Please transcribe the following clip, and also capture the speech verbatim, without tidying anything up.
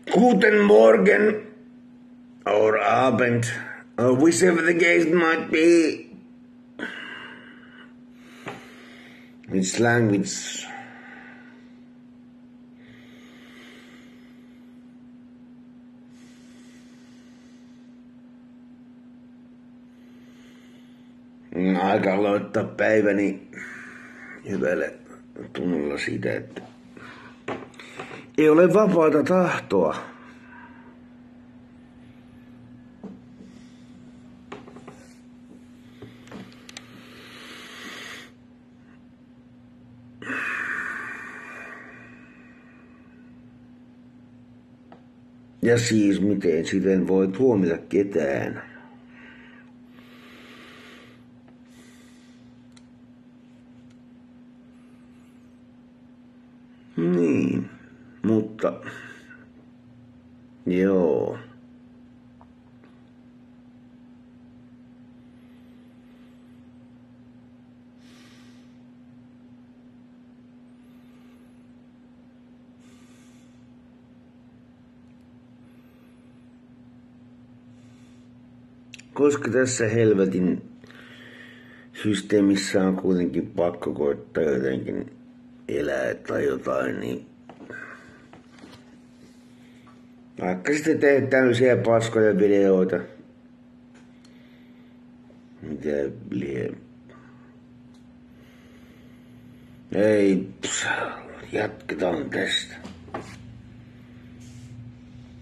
Guten Morgen or Abend or whichever the case might be. It's language. Aika aloittaa päiväni hyvällä tunnolla siitä, että ei ole vapaata tahtoa. Ja siis miten siten voi tuomita ketään. Niin, mutta joo. Koska tässä helvetin systeemissä on kuitenkin pakko koittaa jotenkin elää tai jotain, niin vaikka sitten teet tämmöisiä paskoja videoita, mitä lie. Ei, pss, jatketaan tästä.